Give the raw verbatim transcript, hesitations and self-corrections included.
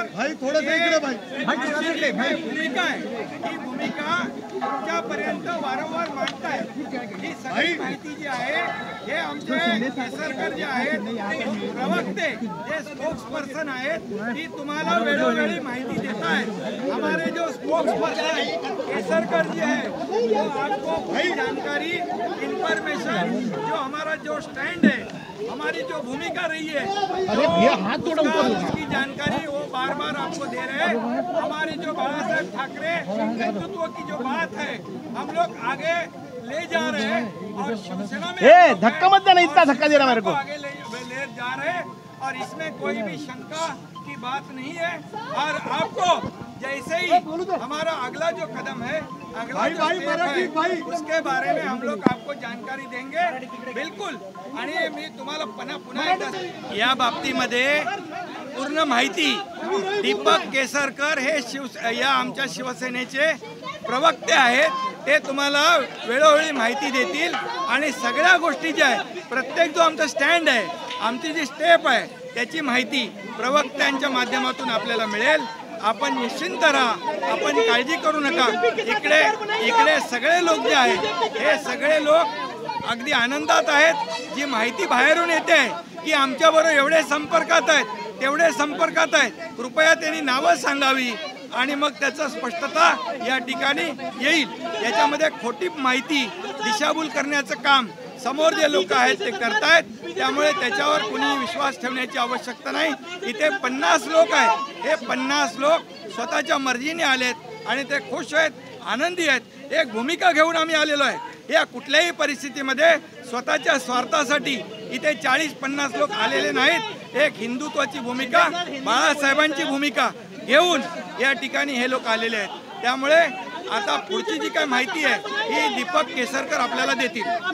भाई थोडंसं इकडे भाई जी काही भूमिका आहे ही भूमिका तुमच्यापर्यंत वारंवार मांडताय। ही सगळी माहिती जी आहे हे आमचे केसरकर जे आहेत प्रवक्ते जे स्पोक्स पर्सन आहेत ती तुम्हाला वेळोवेळी माहिती देत आहेत। हमारे जो स्पोक्स पर्सन केसरकर जी है वो आपको पूरी जानकारी इंफॉर्मेशन जो हमारा जो स्टैंड है हमारी जो भूमिका रही है अरे भैया हाथ थोड़ा ऊपर लो। उसकी जानकारी वो बार बार आपको दे रहे हैं। हमारे जो बाला साहेब ठाकरे नेतृत्व की जो बात है हम लोग आगे ले जा रहे हैं और शिवसेना में ए धक्का मत देना, इतना धक्का दे रहा मेरे को। आगे ले, ले जा रहे हैं और इसमें कोई भी शंका की बात नहीं है। और आपको जैसे ही हमारा अगला जो कदम है अगला भाई, जो भाई, स्टेप भाई, है भाई। उसके बारे में हम लोग आपको जानकारी देंगे बिल्कुल। आणि मी तुम्हाला पुन्हा पुन्हा एकदा या बाबतीमध्ये पूर्ण माहिती दीपक केसरकर हे शिव या आमच्या शिवसेनेचे प्रवक्ते आहेत। ते तुम्हाला वेळोवेळी माहिती देतील आणि सगळ्या गोष्टी ज्या आहेत प्रत्येक जो आमचा स्टँड आहे आमची जी स्टेप आहे त्याची माहिती प्रवक्त्यांच्या माध्यमातून आपल्याला मिळेल। आपण निश्चिंत राहा, आपण काळजी करू नका। इकडे इकडे सगळे लोक जे आहेत हे सगळे लोक अगदी आनंदात आहेत। जी माहिती बाहेरून येते की आमच्याबरोबर एवढे संपर्कात आहेत तेवढे संपर्कात आहेत, कृपया त्यांनी नावं सांगावी आणि मग त्याचं स्पष्टता या ठिकाणी येईल। याच्यामध्ये खोटी माहिती दिशाभूल करण्याचं काम समोर जे लोक आहेत ते करतायत, त्यामुळे त्याच्यावर कुणी विश्वास ठेवण्याची आवश्यकता नाही। इथे पन्नास लोक आहेत, हे पन्नास लोक स्वतःच्या मर्जीने आलेत आणि ते खुश आहेत, आनंदी आहेत। एक भूमिका घेऊन आम्ही आलेलो आहे। या कुठल्याही परिस्थितीमध्ये स्वतःच्या स्वार्थासाठी इथे चाळीस पन्नास लोक आलेले नाहीत। एक हिंदुत्वाची भूमिका बाळासाहेबांची भूमिका घेऊन या ठिकाणी हे लोक आलेले आहेत। त्यामुळे आता पुढची जी काही माहिती आहे ही दीपक केसरकर आपल्याला देतील।